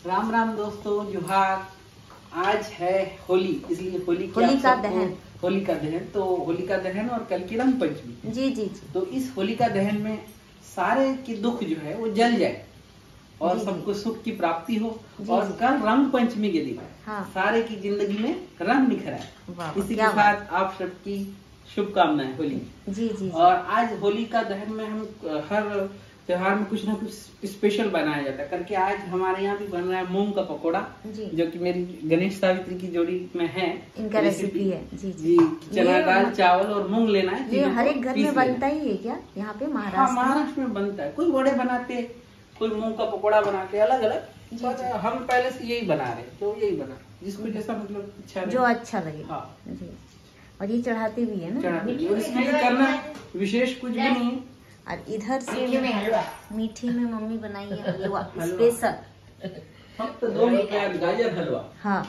राम राम दोस्तों, जोहार। आज है होली, इसलिए होली का दहन। होलिका दहन, तो होलिका दहन और कल की रंग पंचमी। जी जी। तो इस होलिका दहन में सारे के दुख जो है वो जल जाए और सबको सुख की प्राप्ति हो। और कल रंग पंचमी के दिन सारे की जिंदगी में रंग निखर आए। इसी के साथ आप सबकी शुभकामनाएं होली। जी जी। और आज होली का दहन में हम हर त्योहार में कुछ ना कुछ स्पेशल बनाया जाता है करके आज हमारे यहाँ भी बन रहा है मूंग का पकोड़ा, जो कि मेरी गणेश सावित्री की जोड़ी में है। इनका रेसिपी है। जी जी। चना दाल, चावल और मूंग लेना है। ये हर एक घर में बनता ही है क्या यहाँ पे? महाराष्ट्र में बनता है। कोई वड़े बनाते, कोई मूंग का पकोड़ा बनाते, अलग अलग। हम पहले से यही बना रहे, तो यही बना जिसको जैसा मतलब अच्छा जो अच्छा लगे। हाँ जी। और ये चढ़ाते भी है ना? चढ़ाते भी। और इसमें करना विशेष कुछ भी नहीं है। और इधर से मीठे में मम्मी बनाई है हलवा स्पेशल। फक्त 2 रुपया गाजर हलवा। हाँ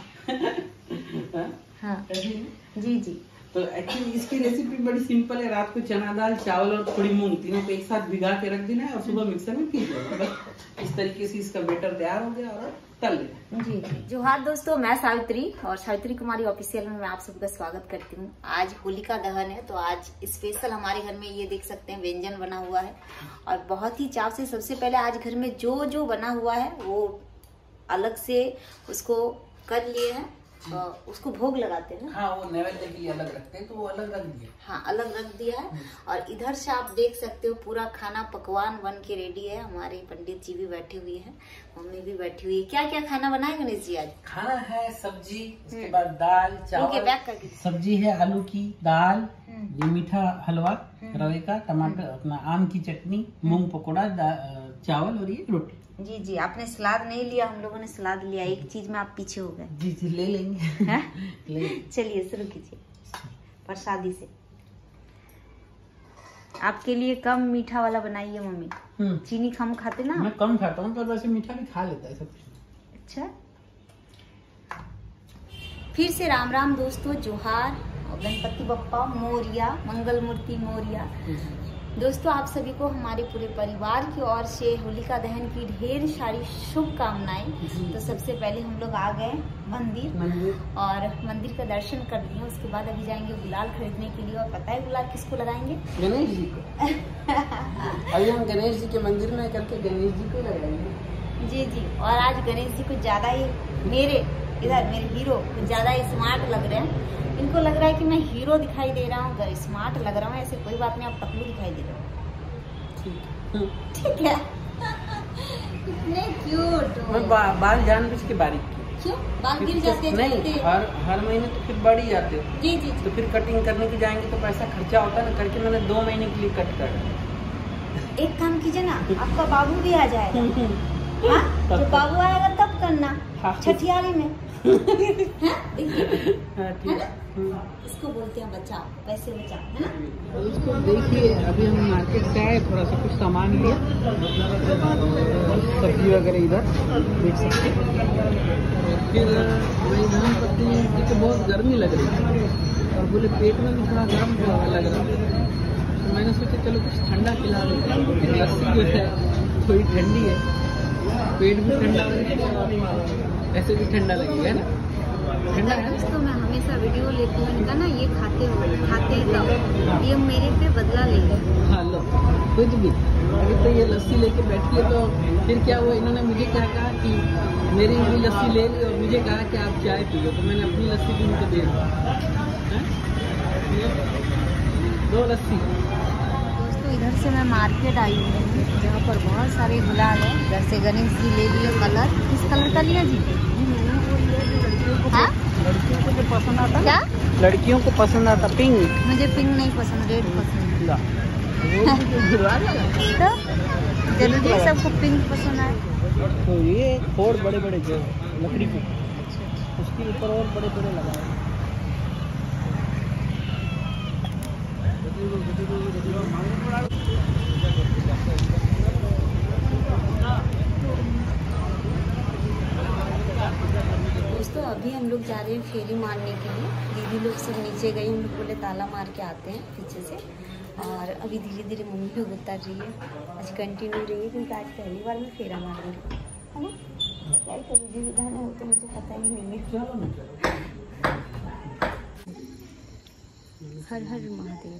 हाँ जी जी। तो एक्चुअली इसकी रेसिपी बड़ी सिंपल है। रात को चना दाल, चावल और थोड़ी मूंग तीनों को एक साथ भिगा के रख देना है और सुबह मिक्सर में पीस देना। बस इस तरीके से इसका बैटर तैयार हो गया और तल लेना। जी जी। जोहार दोस्तों, मैं सावित्री और सावित्री कुमारी ऑफिशियल में मैं आप सबका स्वागत करती हूँ। आज होलिका दहन है, तो आज स्पेशल हमारे घर में ये देख सकते हैं व्यंजन बना हुआ है और बहुत ही चाव से। सबसे पहले आज घर में जो जो बना हुआ है वो अलग से उसको कर लिए हैं, तो उसको भोग लगाते हैं। हाँ, वो नैवेद्य के लिए अलग रखते हैं, तो वो अलग रख दिया। हाँ, अलग रख दिया है। और इधर से आप देख सकते हो पूरा खाना पकवान बन के रेडी है। हमारे पंडित जी भी बैठे हुए हैं, मम्मी भी बैठी हुई है। क्या क्या खाना बनाए गणेश जी आज? खाना है सब्जी, उसके बाद दाल, चावल। सब्जी है आलू की, दाल, ये मीठा हलवा रवे का, टमाटर, अपना आम की चटनी, मूंग पकोड़ा, चावल और ये रोटी। जी जी। आपने सलाद नहीं लिया, हम लोगों ने सलाद लिया। एक चीज में आप पीछे हो गए। जी जी, ले लेंगे। चलिए शुरू कीजिए प्रसादी से। आपके लिए कम मीठा वाला बनाइए मम्मी। चीनी कम खाते ना? मैं कम खाता हूँ, पर वैसे मीठा भी खा लेता है सब कुछ। अच्छा। फिर से राम राम दोस्तों, जोहार और गणपति बप्पा मोरिया, मंगल मूर्ति मोरिया। दोस्तों, आप सभी को हमारे पूरे परिवार की ओर से होलिका दहन की ढेर सारी शुभकामनाएं। तो सबसे पहले हम लोग आ गए मंदिर और मंदिर का दर्शन कर लिए। उसके बाद अभी जाएंगे गुलाल खरीदने के लिए। और पता है गुलाल किसको लगाएंगे? गणेश जी को। अभी हम गणेश जी के मंदिर में करके गणेश जी को लगाएंगे। जी जी। और आज गणेश जी को ज्यादा ही मेरे हीरो ज्यादा ही स्मार्ट लग रहे हैं। इनको लग रहा है कि मैं हीरो दिखाई दे रहा हूँ, स्मार्ट लग रहा हूँ। ऐसे कोई बात नहीं, आप टकलू दिखाई दे रहे हो। ठीक है। कितने क्यूट हो। मैं बाल जानबूझ के बारीक की। क्यों? बाल गिर जाते हैं? नहीं, हर महीने तो फिर बढ़ ही जाते हो। जी जी। तो फिर कटिंग करने की जाएंगे तो पैसा खर्चा होता है ना, करके मैंने 2 महीने के लिए कट कर। एक काम कीजिए ना, आपका बाबू भी आ जाएगा। हाँ, जब बाबू आएगा तब करना, छठियारी में। इसको बोलते हैं बचाओ, पैसे बचाओ, है ना? उसको देखिए, अभी हम मार्केट से आए, थोड़ा सा कुछ सामान लिया, सब्जी वगैरह इधर देख सकते हैं। फिर वही धान पत्ती जी को बहुत गर्मी लग रही थी और बोले पेट में भी थोड़ा गर्म लग रहा है, तो मैंने सोचा चलो कुछ ठंडा पिला देते हैं। लस्सी जो है थोड़ी ठंडी है, पेट भी ठंडा लगेगा, ऐसे भी ठंडा लगेगा ना, ठंडा है। दोस्तों, मैं हमेशा वीडियो लेती हूँ इनका ना, ये खाते तब ये मेरे पे बदला ले गए। हाँ लो, खुद भी अभी तो ये लस्सी लेके बैठी है। तो फिर क्या हुआ, इन्होंने मुझे क्या कहा कि मेरी भी लस्सी ले ली और मुझे कहा कि आप चाय पियो, तो मैंने अपनी लस्सी भी उनको दे दी। 2 लस्सी। दोस्तों, इधर से मैं मार्केट आई हूँ जहाँ पर बहुत सारे गुलाल है। इधर से गणेश जी ले लिए कलर। किस कलर का लिया जी? हाँ? लड़कियों को जो पसंद आता है। क्या? लड़कियों को पसंद आता पिंक। मुझे पिंक नहीं पसंद, रेड पसंद। तो जरूरी है सबको पिंक पसंद है। तो ये और बड़े बड़े जो लकड़ी के, उसके ऊपर और बड़े बड़े लगाए। दोस्तों, अभी हम लोग जा रहे हैं फेरी मारने के लिए। दीदी लोग सब नीचे गए, हम लोग बोले ताला मार के आते हैं पीछे से। और अभी धीरे धीरे मम्मी लोग उतर रही है। आज कंटिन्यू रही है क्योंकि आज पहली बार में फेरा मारेंगे, है ना? ऐसे विधि विधान है वो तो मुझे पता ही नहीं है। हर हर महादेव।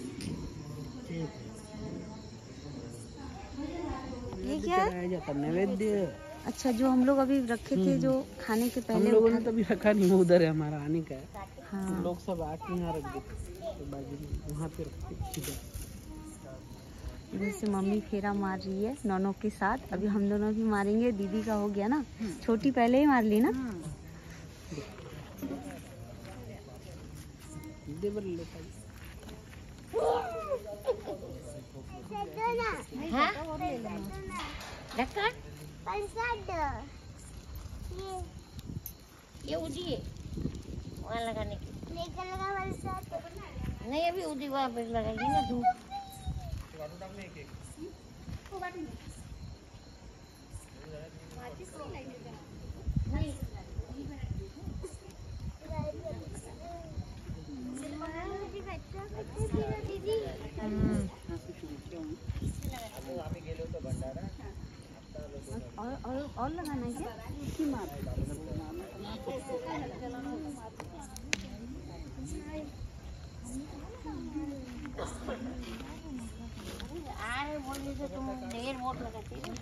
ये क्या है? नैवेद्य। अच्छा, जो हम लोग अभी रखे थे जो खाने के पहले हम लोगों ने तो अभी रखा नहीं, उधर है हमारा आने का है। हाँ। लोग सब आके यहाँ रख देते, बाजू में वहाँ पे रखते। इधर से मम्मी फेरा मार रही है नौनों के साथ। अभी हम दोनों भी मारेंगे, दीदी का हो गया ना, छोटी पहले ही मार ली ना। ये उदी है वहाँ लगाने की, नहीं अभी उदी वहाँ पे लगाएंगे ना धूप। और लगाना है क्या? अरे बोलने से तुम ढेर वोट लगाते हो।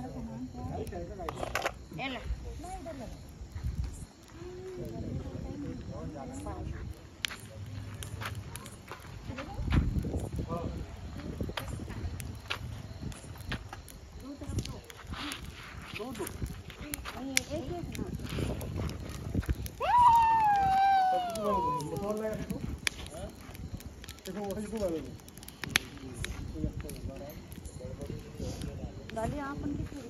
डालिए आप उनकी थोड़ी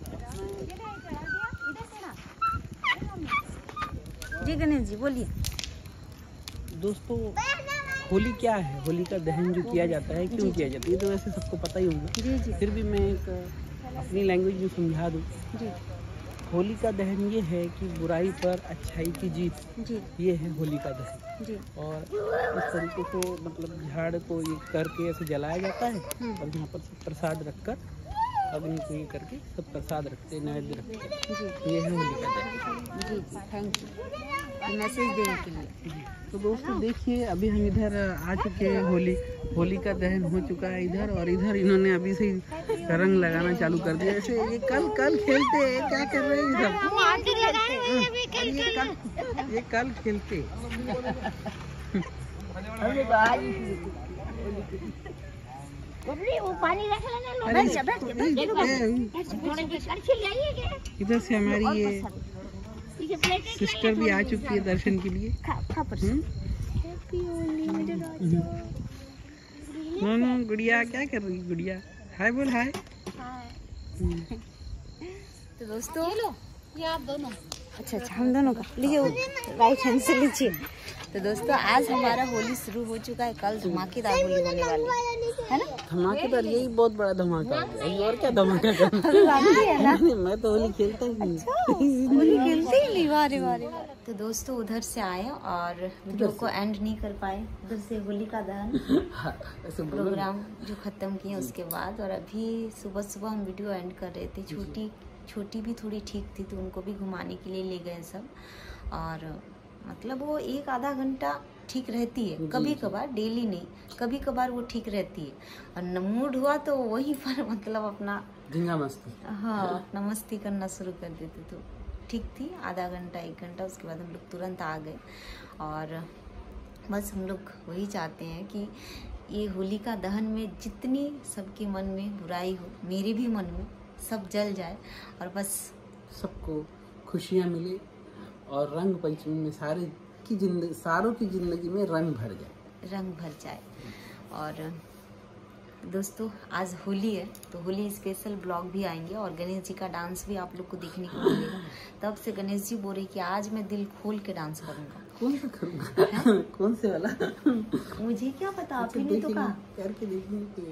जी। गणेश जी बोलिए। दोस्तों, होली क्या है? होली का दहन जो किया जाता है, क्यों किया जाता है, ये तो वैसे सबको पता ही होगा। जी जी। फिर भी मैं एक अपनी लैंग्वेज में समझा दूँ। जी होली का दहन ये है कि बुराई पर अच्छाई की जीत, जी ये है होली का दहन। जी। और इस तरीके से मतलब झाड़ को ये करके ऐसे जलाया जाता है और यहाँ पर सब प्रसाद रखकर अग्नि को ये करके सब प्रसाद रखते हैं, नैवेद्य रखते हैं। जी ये है होली का दहन। जी जी, थैंक यू मैसेज देने के लिए। तो दोस्तों देखिए, अभी हम इधर आ चुके हैं। होली का दहन हो चुका है इधर, और इधर इन्होंने अभी से रंग लगाना चालू कर दिया। ऐसे ये कल खेलते हैं, क्या कर रहे हैं ये कल खेलते। वो पानी रख लेना लो। इधर से हमारी ये सिस्टर भी आ चुकी है दर्शन के लिए। नो गुड़िया क्या कर रही है? गुड़िया हाय बोल, हाय। तो दोस्तों ये आप दोनों, अच्छा हम दोनों का लीजिए, राइट हैंड से लीजिए। तो दोस्तों आज हमारा होली शुरू हो चुका है, कल धमाकेदार होली होने वाली है ना। धमाकेदार, यही बहुत बड़ा धमाका है, और क्या धमाका करना है ना। मैं तो होली खेलता ही नहीं। होली खेलते ही नहीं, वारे वारे। तो दोस्तों उधर से आए और वीडियो को एंड नहीं कर पाए, उधर से होली का दहन प्रोग्राम जो खत्म किए उसके बाद, और अभी सुबह सुबह हम वीडियो एंड कर रहे थे। छोटी भी थोड़ी ठीक थी तो उनको भी घुमाने के लिए ले गए सब, और मतलब वो 1-आधा घंटा ठीक रहती है, कभी कभार, डेली नहीं, कभी कभार वो ठीक रहती है। और मूड हुआ तो वहीं पर मतलब अपना झिंगा मस्ती, हाँ अपना मस्ती करना शुरू कर देते। तो ठीक थी, आधा घंटा 1 घंटा, उसके बाद हम लोग तुरंत आ गए। और बस हम लोग वही चाहते हैं कि ये होली का दहन में जितनी सबके मन में बुराई हो, मेरे भी मन में, सब जल जाए और बस सबको खुशियाँ मिले और रंग पंचमी में सारों की जिंदगी में रंग भर जाए। और दोस्तों आज होली है तो होली स्पेशल ब्लॉग भी आएंगे, और गणेश जी का डांस भी आप लोग को देखने को मिलेगा। तब से गणेश जी बोल रहे कि आज मैं दिल खोल के डांस करूंगा। कौन सा करूंगा? कौन से वाला? मुझे क्या पता, आप ही ने तो कहा। करके देखेंगे,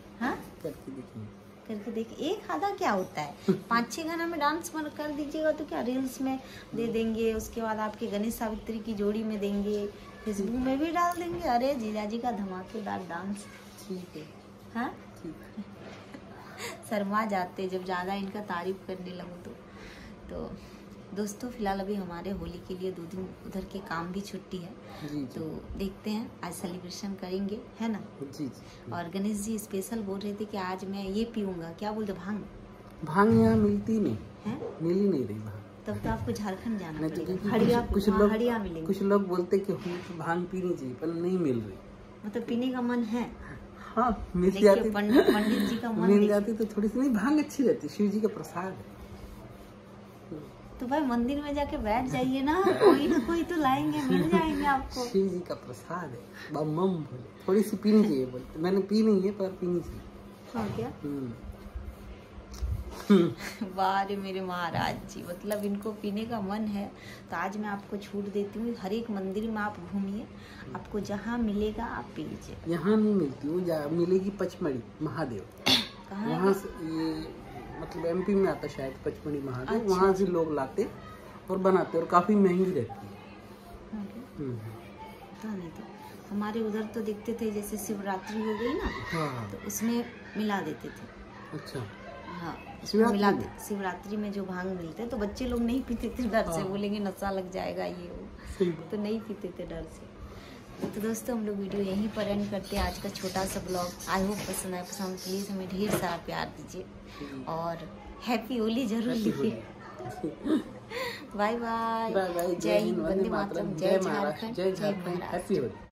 करके देखिए, 1 आधा क्या होता है, 5-6 गाना में डांस कर दीजिएगा तो क्या रील्स में दे देंगे, उसके बाद आपके गणेश सावित्री की जोड़ी में देंगे, फेसबुक में भी डाल देंगे। अरे जीजा जी का धमाकेदार डांस। ठीक है, हाँ शर्मा जाते जब ज्यादा इनका तारीफ करने लगो तो दोस्तों फिलहाल अभी हमारे होली के लिए 2 दिन उधर के काम भी छुट्टी है, जी तो देखते हैं आज सेलिब्रेशन करेंगे, है ना। जी। और गणेश जी स्पेशल बोल रहे थे कि आज मैं ये पीऊंगा, क्या बोलते, भांग यहाँ मिलती नहीं है, मिल ही नहीं रही भांग। तब तो आपको झारखंड जाना नहीं तो पड़ेगा। हड़िया, कुछ वहाँ लोग हड़िया मिलेंगे। कुछ लोग बोलते कि हम तो भांग पीनी चाहिए पर नहीं मिल रही। मतलब पीने का मन है, हाँ मिल देखिए जाती, पंडित जी का मन मिल देखिए। जाती तो थोड़ी सी। नहीं भांग अच्छी रहती, शिव जी का प्रसाद है। तो भाई मंदिर में जाके बैठ जाइए ना, कोई ना कोई तो लाएंगे, मिल जाएंगे आपको। शिव जी का प्रसाद है, बम बम भोले। थोड़ी सी पीनी चाहिए बोलते, मैंने पी नहीं है पर पीनी चाहिए। हाँ क्या हम्म। वाह रे मेरे महाराज जी, मतलब इनको पीने का मन है तो आज मैं आपको छूट देती हूँ। हर एक मंदिर में आप घूमिए, आपको जहाँ मिलेगा आप पी लीजिए। यहाँ नहीं मिलती, वो मिलेगी पचमढ़ी महादेव। कहाँ है? वहाँ से ये मतलब एमपी में आता शायद पचमढ़ी महादेव। अच्छा, वहाँ से लोग लाते और बनाते और काफी महंगी रहती है। हाँ क्या? पता नहीं तो हमारे उधर तो देखते थे जैसे शिवरात्रि हो गई ना, हाँ तो उसमें मिला देते थे। अच्छा। हाँ उसमें शिवरात्रि मिला में? दे, शिवरात्रि में जो भांग मिलते तो बच्चे लोग नहीं पीते थे डर से, हाँ। बोलेंगे नशा लग जाएगा ये वो, सही बात। तो नहीं पीते थे डर से। तो दोस्तों हम लोग वीडियो यहीं पर एंड करते हैं आज का छोटा सा ब्लॉग। आई होप पसंद आए, पसंद प्लीज़ हमें ढेर सारा प्यार दीजिए और हैप्पी होली जरूर लिखिए। Bye bye, bye bye. जय हिंद, वंदे मातरम, जय महाराष्ट्र, झारखंड, जय झारखंड, हैप्पी होली।